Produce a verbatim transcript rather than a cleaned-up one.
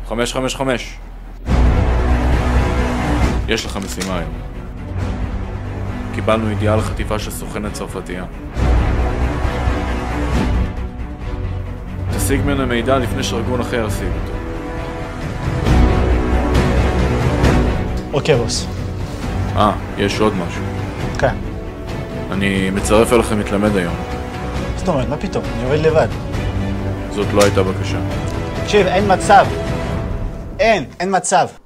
חמש חמש חמש. יש לך משימה היום. קיבלנו ידיעה על חטיפה של סוכנת צרפתייה. תשיג ממנו מידע לפני שארגון אחר ישיג אותו. אוקיי, בוס. אה, יש עוד משהו. כן. אני מצרף אליכם מתלמד היום. זאת אומרת, מה פתאום? אני עובד לבד. זאת לא הייתה בקשה. תקשיב, אין מצב. אין, אין מצב.